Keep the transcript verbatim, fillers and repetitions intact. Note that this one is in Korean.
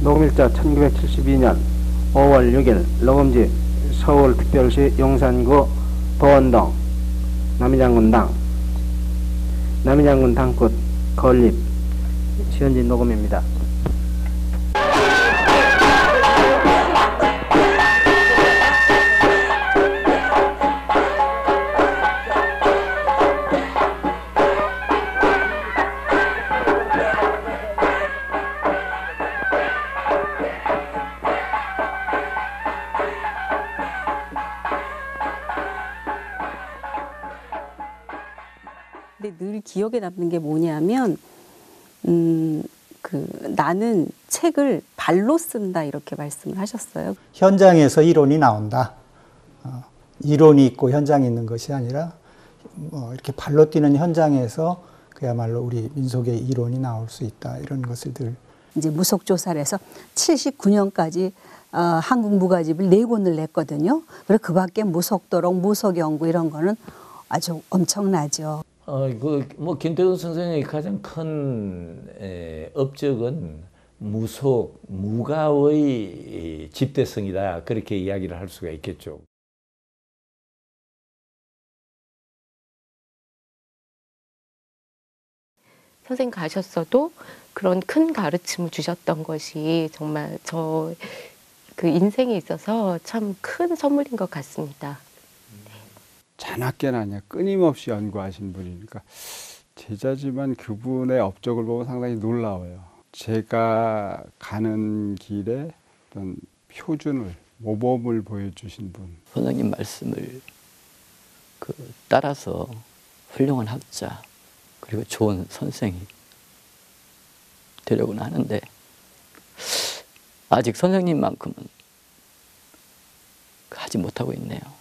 녹음일자 천구백칠십이 년 오월 육 일 녹음지 서울특별시 용산구 보원동 남이장군 당 남이장군 당끝 건립 시현지 녹음입니다. 근데 늘 기억에 남는 게 뭐냐면 음, 그 나는 책을 발로 쓴다 이렇게 말씀을 하셨어요. 현장에서 이론이 나온다. 어, 이론이 있고 현장이 있는 것이 아니라 뭐 이렇게 발로 뛰는 현장에서 그야말로 우리 민속의 이론이 나올 수 있다. 이런 것을 늘 이제 무속 조사를 해서 칠십구 년까지 어, 한국 무가집을 네 권을 냈거든요. 그리고 그 밖에 무속도록, 무속연구 이런 거는 아주 엄청나죠. 어, 그, 뭐, 김태훈 선생의 가장 큰 에, 업적은 무속, 무가의 집대성이다. 그렇게 이야기를 할 수가 있겠죠. 선생님 가셨어도 그런 큰 가르침을 주셨던 것이 정말 저 그 인생에 있어서 참 큰 선물인 것 같습니다. 자나깨나 아니야 끊임없이 연구하신 분이니까 제자지만 그분의 업적을 보면 상당히 놀라워요. 제가 가는 길에 어떤 표준을, 모범을 보여주신 분. 선생님 말씀을 그 따라서 훌륭한 학자 그리고 좋은 선생이 되려고는 하는데 아직 선생님만큼은 하지 못하고 있네요.